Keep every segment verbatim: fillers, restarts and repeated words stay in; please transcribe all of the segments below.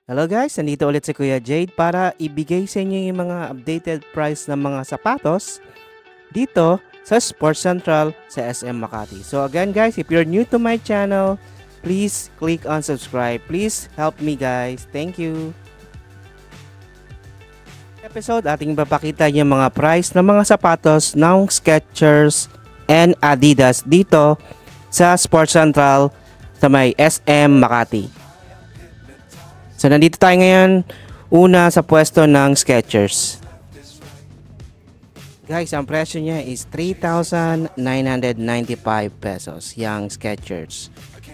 Hello guys, nandito ulit si Kuya Jade para ibigay sa inyo yung mga updated price ng mga sapatos dito sa Sports Central sa S M Makati. So again guys, if you're new to my channel, please click on subscribe. Please help me guys. Thank you. Episode ating papakita yung mga price ng mga sapatos ng Skechers and Adidas dito sa Sports Central sa may S M Makati. So nandito tayo ngayon una sa pwesto ng Skechers. Guys, ang presyo niya is three thousand nine hundred ninety-five pesos yung Skechers.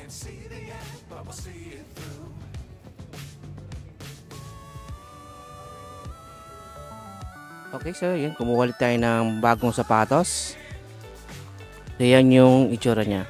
Okay, so yun, kumuha ulit tayo ng bagong sapatos. So yan yung itsura niya.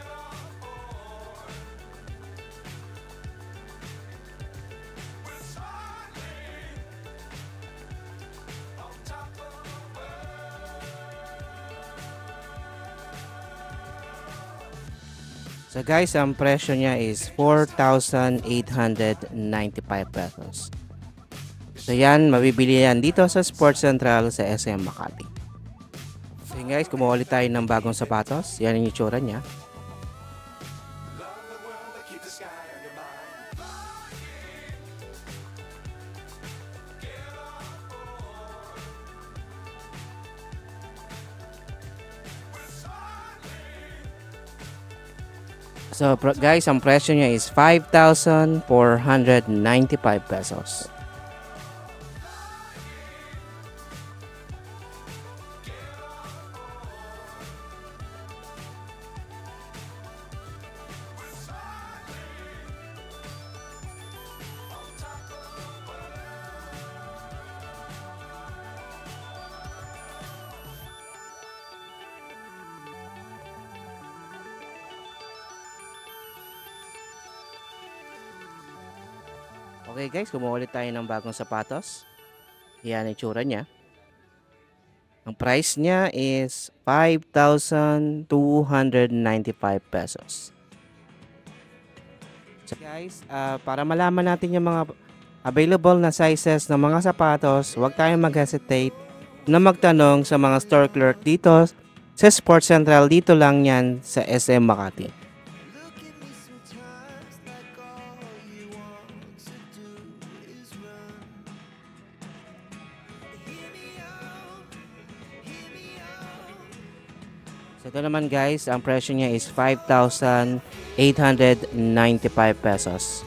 So guys, ang presyo niya is four thousand eight hundred ninety-five pesos. So yan, mabibili yan dito sa Sports Central sa S M Makati. So yun guys, kumuha ulit tayo ng bagong sapatos. Yan yung itsura niya. So guys, ang presyo niya is five thousand four hundred ninety-five pesos. Okay guys, kumuha ulit tayo ng bagong sapatos. Yan ang itsura niya. Ang price niya is five thousand two hundred ninety-five pesos. So guys, uh, para malaman natin yung mga available na sizes ng mga sapatos, huwag tayong mag-hesitate na magtanong sa mga store clerk dito sa Sports Central. Dito lang yan sa S M Makati. So ito naman guys, ang presyo niya is five thousand eight hundred ninety-five pesos.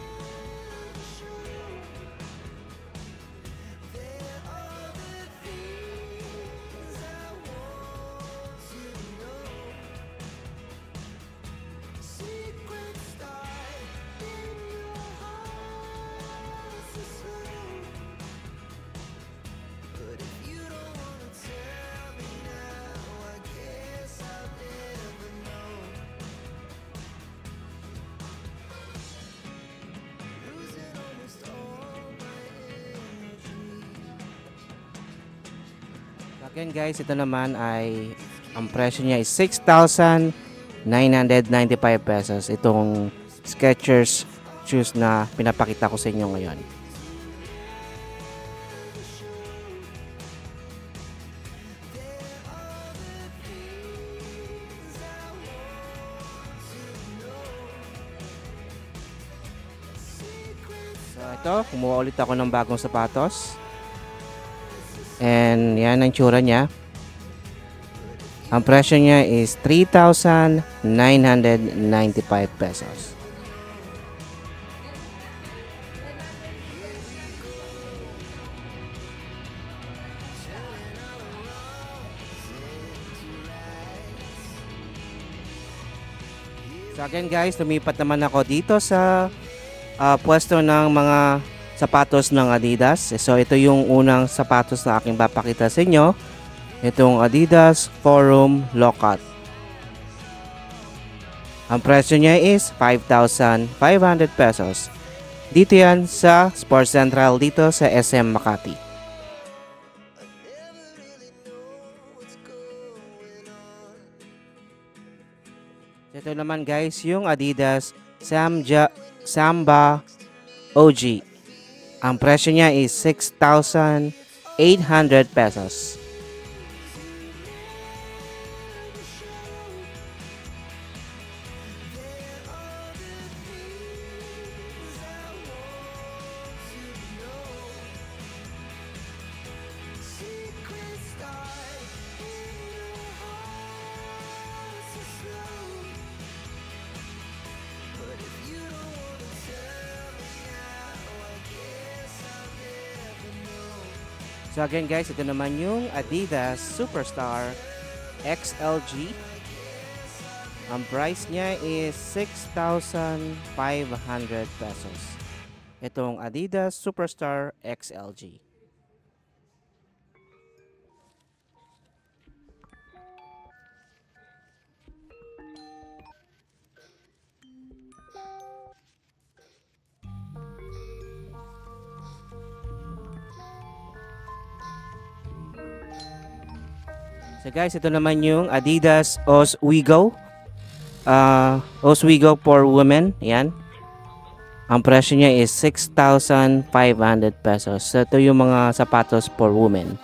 Again guys, ito naman ay ang presyo niya is six thousand nine hundred ninety-five pesos. Itong Skechers shoes na pinapakita ko sa inyo ngayon. So ito, kumuha ulit ako ng bagong sapatos. And yan ang tsura niya. Ang presyo niya is three thousand nine hundred ninety-five pesos. So again guys, lumipat naman ako dito sa uh, pwesto ng mga sapatos ng Adidas. So ito yung unang sapatos na aking papakita sa inyo. Itong Adidas Forum Low-Cut. Ang presyo niya is five thousand five hundred pesos. Dito yan sa Sports Central dito sa S M Makati. Ito naman guys yung Adidas Samja, Samba O G. Ang presyo niya is six thousand eight hundred pesos. So again guys, ito naman yung Adidas Superstar X L G. Ang price niya is six thousand five hundred pesos. Itong Adidas Superstar X L G. So guys, ito naman yung Adidas Oswego. Uh, Oswego for women. Ayan. Ang presyo niya is six thousand five hundred pesos. So ito yung mga sapatos for women.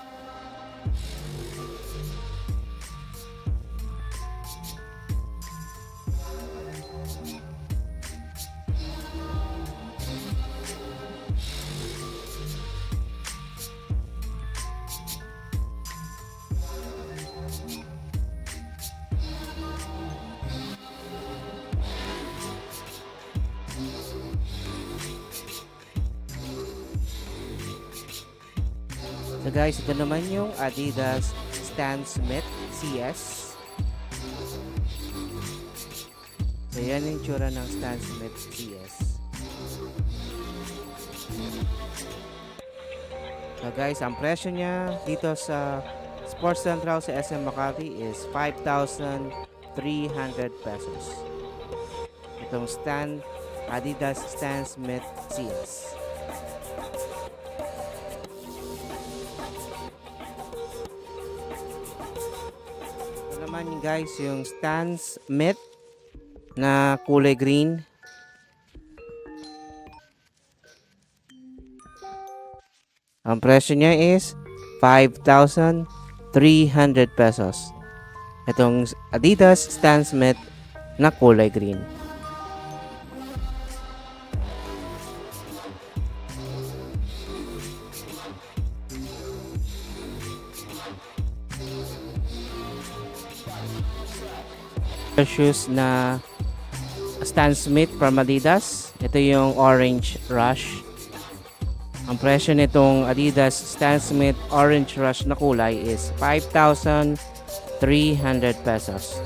So guys, ito naman yung Adidas Stan Smith C S. So yan yung tsura ng Stan Smith C S. So guys, ang presyo niya dito sa Sports Central sa S M Makati is five thousand three hundred pesos. Itong Stan Adidas Stan Smith C S. Naman guys yung Stan Smith na kulay green. Ang presyo niya is five thousand three hundred pesos. Itong Adidas Stan Smith na kulay green. Shoes na Stan Smith from Adidas. Ito yung Orange Rush. Ang presyo nitong Adidas Stan Smith Orange Rush na kulay is five thousand three hundred pesos.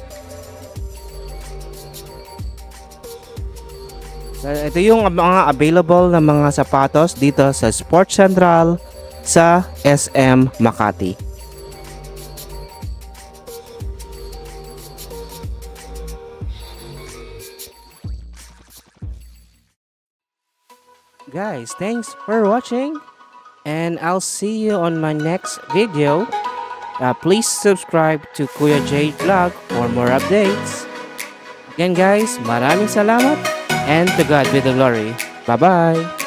So, ito yung mga available na mga sapatos dito sa Sports Central sa S M Makati. Guys, thanks for watching and I'll see you on my next video. Uh, please subscribe to Kuya J Vlog for more updates. Again guys, maraming salamat and to God be the glory. Bye-bye!